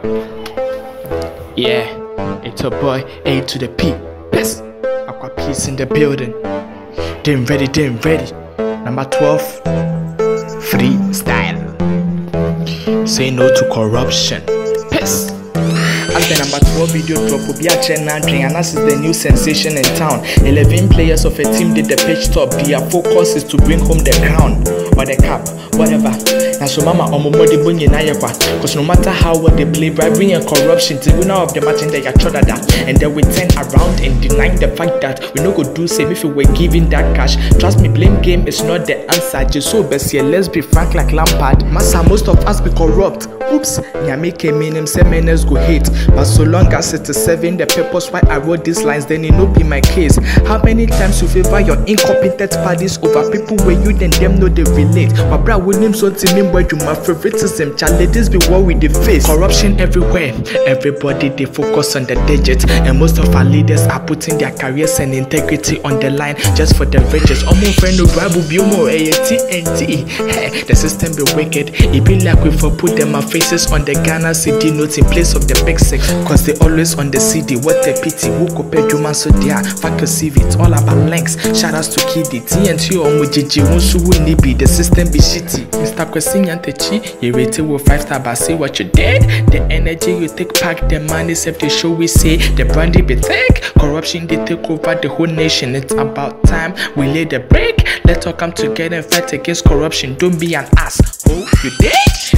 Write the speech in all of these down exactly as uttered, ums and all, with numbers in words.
Yeah, it's a boy A to the P. Piss. Aqua Peace in the building. Damn ready, damn ready. Number twelve. Freestyle. Say no to corruption. Piss. As the number twelve video drop, will be actually nandring, and as is the new sensation in town. eleven players of a team did the pitch top. Their focus is to bring home the crown or the cup, whatever. Now so mama omomodi bunye na yekwa. Cause no matter how well they play, bribery and corruption, the winner of the match in the yachoda that. And then we turn around and deny the fact that we no go do same if we were giving that cash. Trust me, blame game is not the answer. Just so best here, let's be frank like Lampard. Massa, most of us be corrupt. Oops, Nyame came in him say menace go hate. But so long as it is serving the purpose why I wrote these lines, then it no be my case. How many times you favor your incompetent parties over people where you then them know they relate? But bra William so to me where you my favoritism, child, this be what we dey face. Corruption everywhere, everybody they focus on the digits, and most of our leaders are putting their careers and integrity on the line just for the riches. Almost friend no bribe will be more A T N T. Hey, the system be wicked. It be like we for put them our faces on the Ghana C D notes in place of the big six. Cause they always on the C D. What a pity. Who compare Juma so there? Fuck a C V. It's all about links. Shout outs to Kiddy. T N T or Mujiji. Won't you win be the system be shitty. Mister Kwesi Nyantechi, you rated with five star, but see what you did. The energy you take back, the money save the show we say. The brandy be thick. Corruption they take over the whole nation. It's about time we lay the break. Let's all come together and fight against corruption. Don't be an ass. Oh, you did?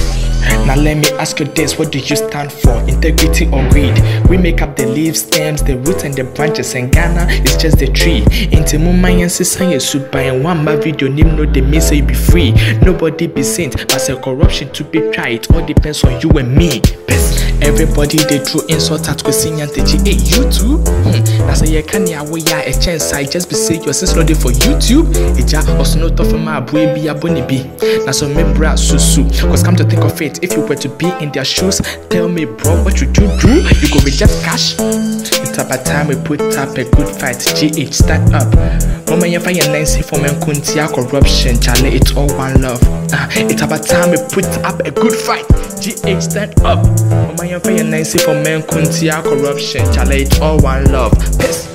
Now let me ask you this, what do you stand for? Integrity or greed? We make up the leaves, stems, the roots and the branches, and Ghana is just the tree. Into Mumayan Sisanya soup by and one my video name no they may say you be free. Nobody be saint, but say corruption to be tried. It all depends on you and me. Best. Everybody they throw insult at Kwesi Nyantechi. Hey, you too? Hmm. Now say you can't ya we ya a chance. I just be say your sis not there for YouTube. Eja also not off my boy be a bunny be. Now so me bra susu. Cause come to think of it, if you were to be in their shoes, tell me bro, what would you do? You go reject cash? It's about time we put up a good fight. G H stand up. Mama you find your Nancy for men kuntia corruption. Charlie, it's all one love. Uh, it's about time we put up a good fight. G H stand up. Mama you find your Nancy for men kuntia corruption. Charlie, it's all one love. Peace.